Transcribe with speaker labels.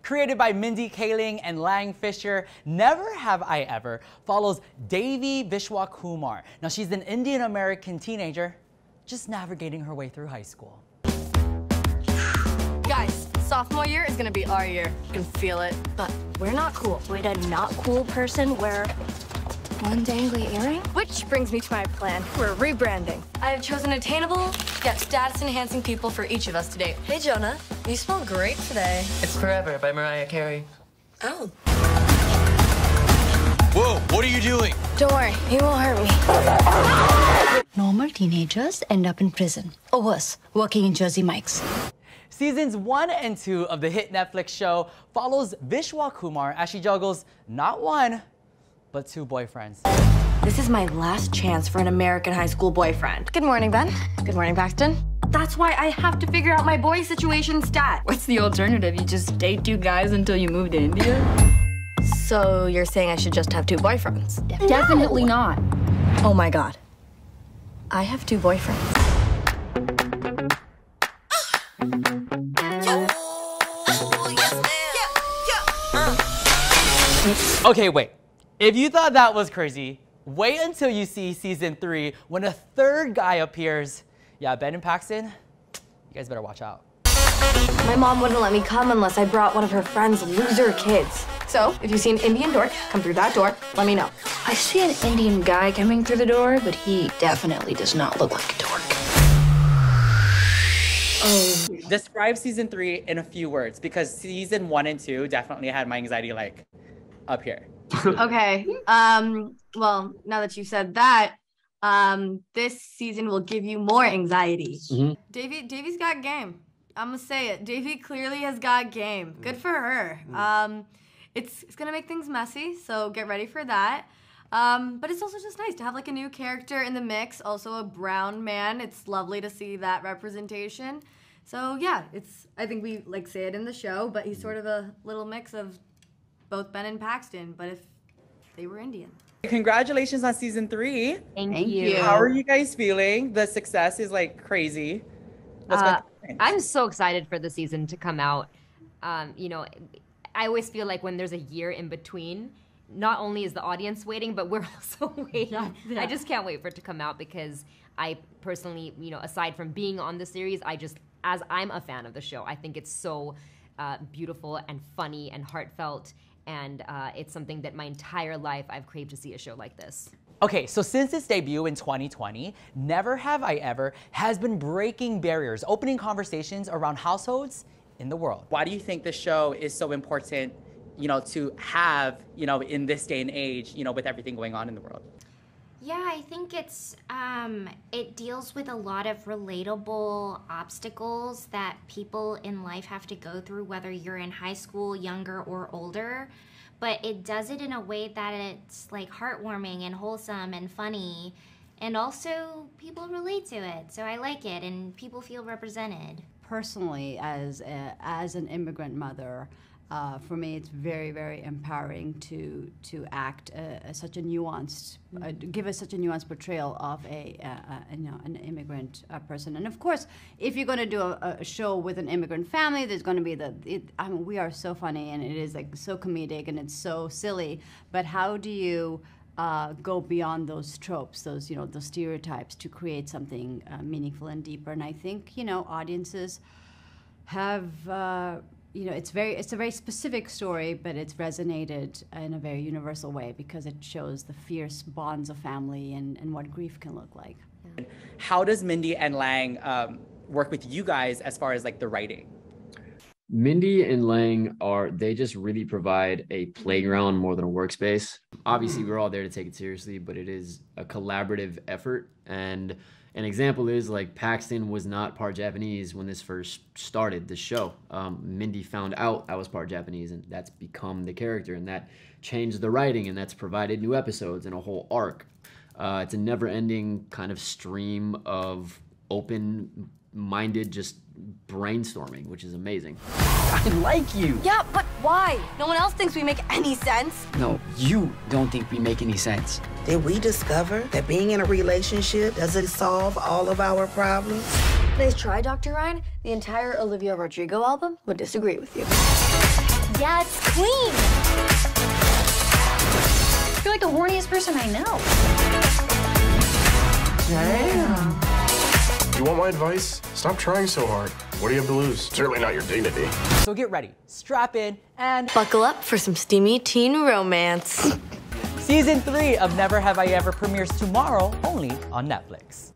Speaker 1: created by Mindy Kaling and Lang Fisher, Never Have I Ever follows Devvi Vishwakumar. Now, she's an Indian-American teenager just navigating her way through high school.
Speaker 2: Guys, sophomore year is gonna be our year. You can feel it, but we're not cool.
Speaker 3: Would a not cool person wear one dangly earring?
Speaker 2: Which brings me to my plan. We're rebranding. I have chosen attainable, yet status-enhancing people for each of us today. Hey, Jonah, you smell great today.
Speaker 4: It's Forever by Mariah Carey.
Speaker 2: Oh.
Speaker 5: Whoa, what are you doing?
Speaker 2: Don't worry, he won't hurt me.
Speaker 3: Normal teenagers end up in prison, or worse, working in Jersey Mike's.
Speaker 1: Seasons 1 and 2 of the hit Netflix show follows Vishwakumar as she juggles not one, but 2 boyfriends.
Speaker 2: This is my last chance for an American high school boyfriend. Good morning, Ben. Good morning, Paxton. That's why I have to figure out my boy situation stat.
Speaker 6: What's the alternative? You just date 2 guys until you move to India?
Speaker 2: So you're saying I should just have 2 boyfriends?
Speaker 6: Definitely not.
Speaker 2: Oh my God. I have 2 boyfriends.
Speaker 1: Okay, wait. If you thought that was crazy, wait until you see season 3 when a 3rd guy appears. Yeah, Ben and Paxton, you guys better watch out.
Speaker 2: My mom wouldn't let me come unless I brought one of her friend's loser kids. So, if you see an Indian dork come through that door, let me know.
Speaker 6: I see an Indian guy coming through the door, but he definitely does not look like a dork.
Speaker 1: Oh. Describe season 3 in a few words, because season 1 and 2 definitely had my anxiety like up here.
Speaker 2: Okay. Well, now that you said that, this season will give you more anxiety. Devvi's got game. I'm gonna say it. Devvi clearly has got game. Good for her. It's gonna make things messy, so get ready for that. But it's also just nice to have like a new character in the mix, also a brown man. It's lovely to see that representation. So yeah, I think we like say it in the show, but he's sort of a little mix of both Ben and Paxton, but if they were Indian.
Speaker 1: Congratulations on season 3.
Speaker 6: Thank you.
Speaker 1: How are you guys feeling? The success is like crazy.
Speaker 7: I'm so excited for the season to come out. You know, I always feel like when there's a year in between, not only is the audience waiting, but we're also waiting. Yeah. I just can't wait for it to come out because I personally, you know, aside from being on the series, as I'm a fan of the show, I think it's so beautiful and funny and heartfelt, and it's something that my entire life I've craved to see a show like this.
Speaker 1: Okay, so since its debut in 2020, Never Have I Ever has been breaking barriers, opening conversations around households in the world. Why do you think this show is so important, you know, to have, you know, in this day and age, you know, with everything going on in the world?
Speaker 8: Yeah, I think it deals with a lot of relatable obstacles that people in life have to go through, whether you're in high school, younger, or older. But it does it in a way that it's like heartwarming and wholesome and funny, and also people relate to it. So I like it, and people feel represented.
Speaker 9: Personally, as an immigrant mother, for me, it's very, very empowering to act such a nuanced, give us such a nuanced portrayal of an immigrant person. And of course, if you're going to do a show with an immigrant family, there's going to be I mean, we are so funny, and it is like so comedic, and it's so silly. But how do you go beyond those tropes, those stereotypes, to create something meaningful and deeper? And I think audiences have. It's a very specific story, but it's resonated in a very universal way because it shows the fierce bonds of family and what grief can look like.
Speaker 1: Yeah. How does Mindy and Lang work with you guys as far as like the writing?
Speaker 10: Mindy and Lang they just really provide a playground more than a workspace. Obviously, we're all there to take it seriously, but it is a collaborative effort. And an example is like Paxton was not part Japanese when this first started the show. Mindy found out I was part Japanese, and that's become the character, and that changed the writing, and that's provided new episodes and a whole arc. It's a never-ending kind of stream of open-minded just brainstorming, which is amazing.
Speaker 4: I like you.
Speaker 2: Yeah, but why? No one else thinks we make any sense.
Speaker 4: No, you don't think we make any sense.
Speaker 11: Did we discover that being in a relationship doesn't solve all of our problems?
Speaker 5: Nice try, Dr. Ryan. The entire Olivia Rodrigo album would disagree with you.
Speaker 3: Yeah, it's clean. You're like the horniest person I know.
Speaker 11: Damn. You want my advice? Stop trying so hard. What do you have to lose? Certainly not your dignity.
Speaker 1: So get ready, strap in, and
Speaker 5: buckle up for some steamy teen romance.
Speaker 1: Season 3 of Never Have I Ever premieres tomorrow only on Netflix.